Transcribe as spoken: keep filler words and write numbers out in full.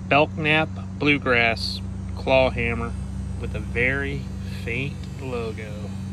Belknap Bluegrass claw hammer with a very faint logo.